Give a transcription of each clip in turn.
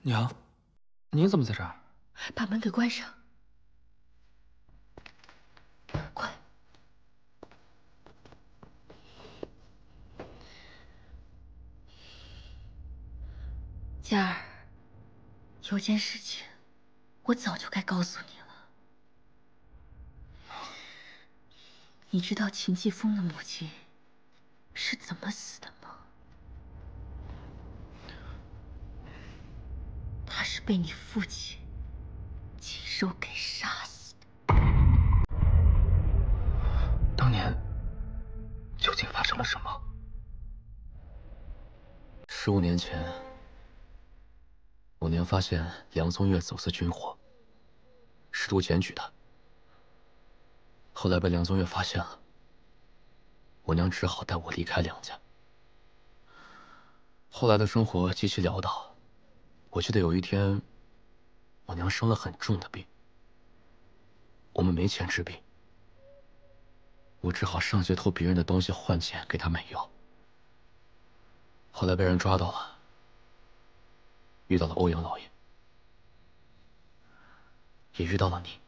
娘，您怎么在这儿？ 把门给关上，快！佳儿，有件事情，我早就该告诉你了。你知道秦继风的母亲是怎么死的吗？她是被你父亲亲手给杀死的。 当年究竟发生了什么？15年前，我娘发现梁宗岳走私军火，试图检举他，后来被梁宗岳发现了，我娘只好带我离开梁家。后来的生活极其潦倒，我记得有一天，我娘生了很重的病，我们没钱治病，我只好上街偷别人的东西换钱给她买药。后来被人抓到了，遇到了欧阳老爷，也遇到了你，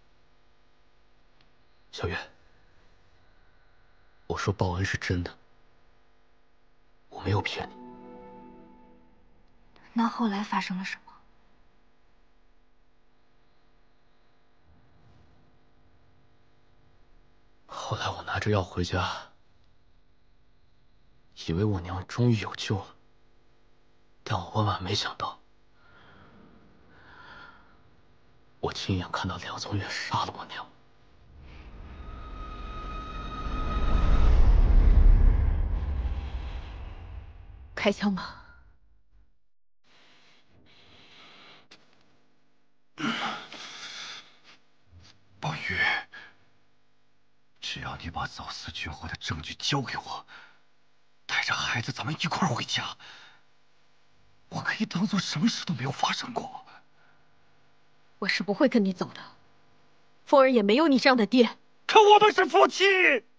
小月。我说报恩是真的，我没有骗你。 那后来发生了什么？ 后来我拿着药回家，以为我娘终于有救了，但我万万没想到，我亲眼看到梁宗岳杀了我娘。 开枪吧！ 宝玉，只要你把走私军火的证据交给我，带着孩子咱们一块儿回家，我可以当做什么事都没有发生过。 我是不会跟你走的，风儿也没有你这样的爹。 可我们是夫妻，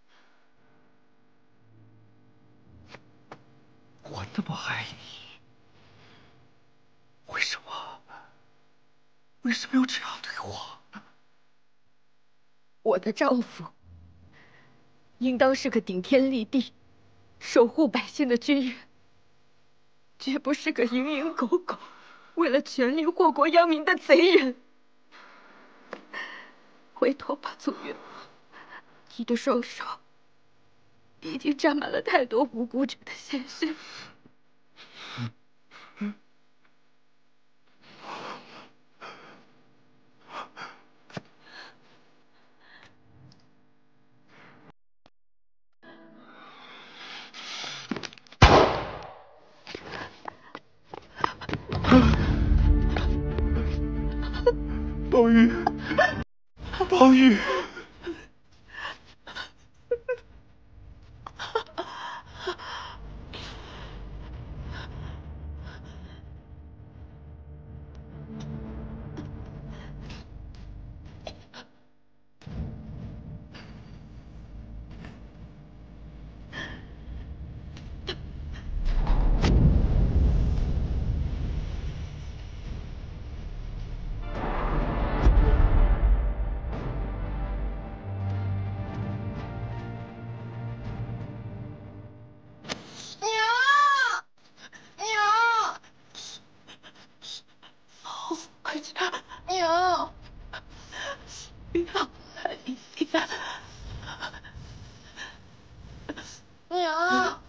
我那么爱你，为什么要这样对我？ 我的丈夫应当是个顶天立地、守护百姓的军人，绝不是个蝇营狗苟、为了权力祸国殃民的贼人。回头吧，宗岳，你的双手已经沾满了太多无辜者的鲜血。 宝玉，宝玉。 娘，娘，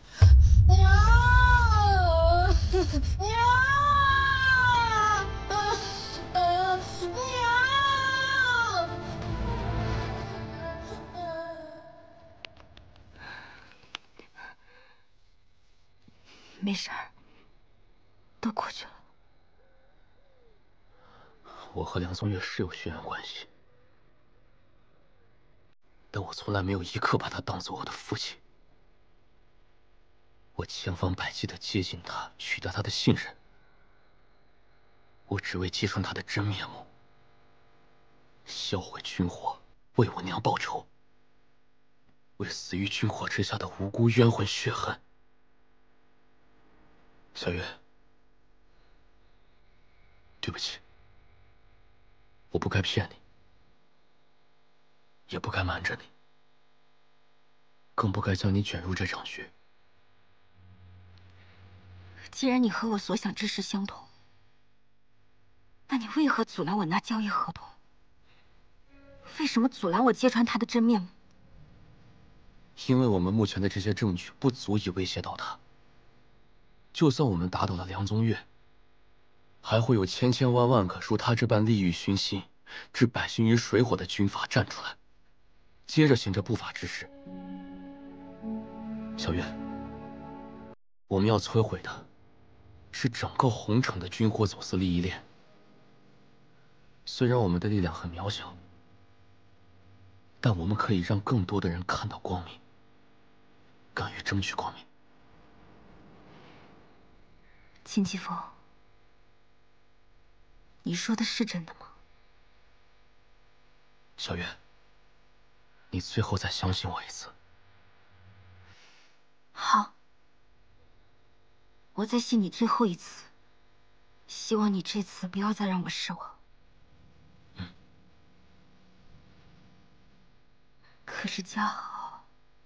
没事儿，都过去了。 我和梁宗岳是有血缘关系，但我从来没有一刻把他当做我的父亲。我千方百计地接近他，取得他的信任，我只为揭穿他的真面目，销毁军火，为我娘报仇，为死于军火之下的无辜冤魂血恨。小月， 对不起，我不该骗你，也不该瞒着你，更不该将你卷入这场局。 既然你和我所想之事相同，那你为何阻拦我拿交易合同？为什么阻拦我揭穿他的真面目？ 因为我们目前的这些证据不足以威胁到他。就算我们打倒了梁宗岳，还会有千千万万个如他这般利欲熏心、置百姓于水火的军阀站出来，接着行这不法之事。小月，我们要摧毁的是整个红城的军火走私利益链。虽然我们的力量很渺小，但我们可以让更多的人看到光明，敢于争取光明。 秦继风，你说的是真的吗？ 小月，你最后再相信我一次。 好，我再信你最后一次。希望你这次不要再让我失望。可是嘉豪，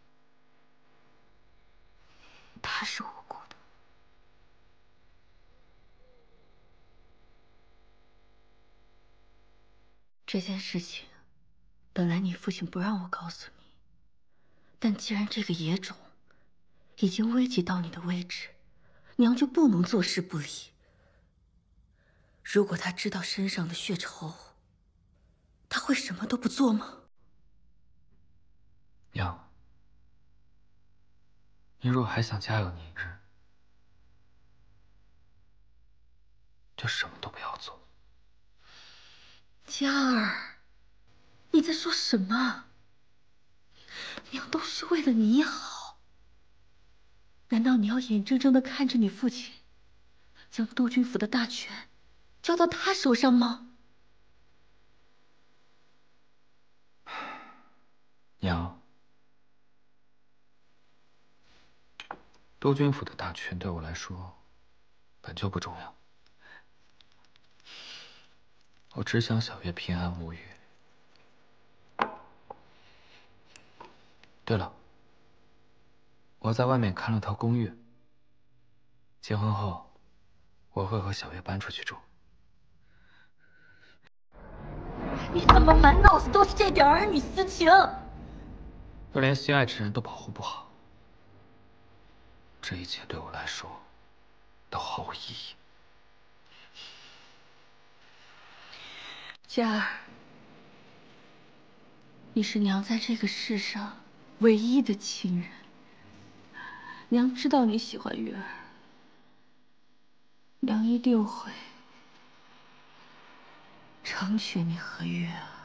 他是无辜的。这件事情，本来你父亲不让我告诉你，但既然这个野种已经危及到你的位置，娘就不能坐视不理。如果他知道身上的血仇，他会什么都不做吗？ 娘，您若还想家有宁日，就什么都不要做。 嘉儿，你在说什么？娘都是为了你好。难道你要眼睁睁的看着你父亲将督军府的大权交到他手上吗？ 娘，督军府的大权对我来说本就不重要，我只想小月平安无虞。对了，我在外面看了套公寓，结婚后我会和小月搬出去住。 你怎么满脑子都是这点儿女私情？ 就连心爱之人都保护不好，这一切对我来说都毫无意义。 嘉儿，你是娘在这个世上唯一的亲人。娘知道你喜欢月儿，娘一定会成全你和月儿。